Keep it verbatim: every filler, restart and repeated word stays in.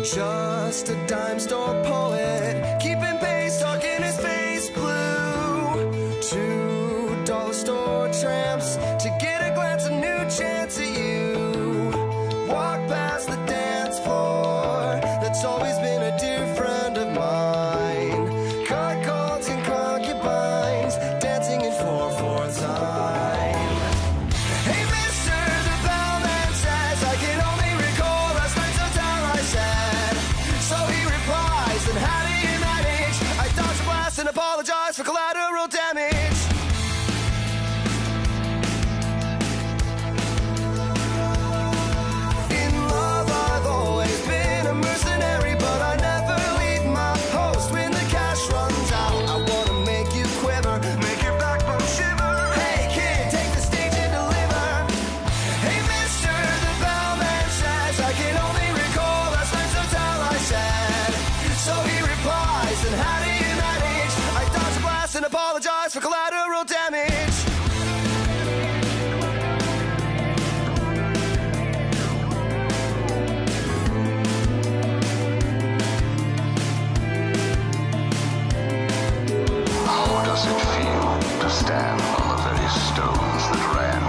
Just a dime store poet, keeping pace, talking his face blue. Two dollar store tramps to get a glance, a new chance at you. Walk past the dance floor, that's always been a dear friend of mine. Cuckolds and concubines, dancing in four four time. Hey mister, the bellman says, I can only recall last night's hotel I said. So he replies, and how do you manage? I dodged a blast and apologize for collateral damage. In love I've always been a mercenary, but I never leave my post when the cash runs out. I wanna make you quiver, make your backbone shiver. Hey kid, take the stage and deliver. Hey mister, the bellman says, I can only recall last night's hotel I said. So he replies, and how do you manage? I dodge a blast and apologize for collateral damage. How does it feel to stand on the very stones that ran